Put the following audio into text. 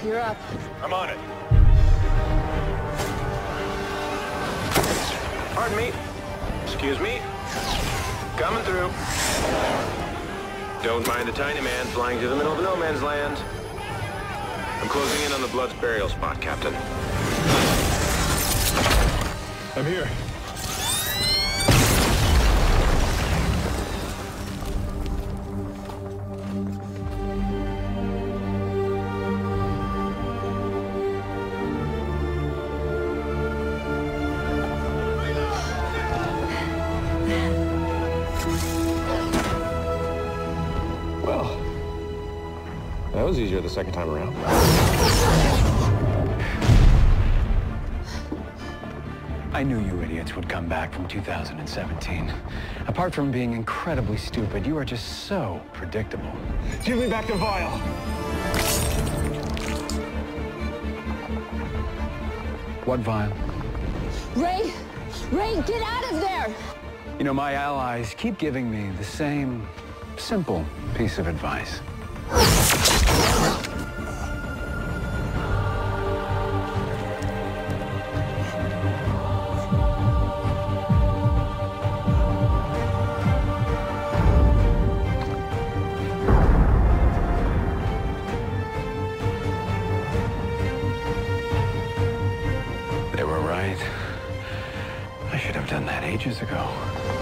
You're up. I'm on it. Pardon me. Excuse me. Coming through. Don't mind the tiny man flying through the middle of no man's land. I'm closing in on the Blood's burial spot, Captain. I'm here. Well, that was easier the second time around. I knew you idiots would come back from 2017. Apart from being incredibly stupid, you are just so predictable. Give me back the vial. What vial? Ray! Ray, get out of there! You know, my allies keep giving me the same simple piece of advice. They were right. I should have done that ages ago.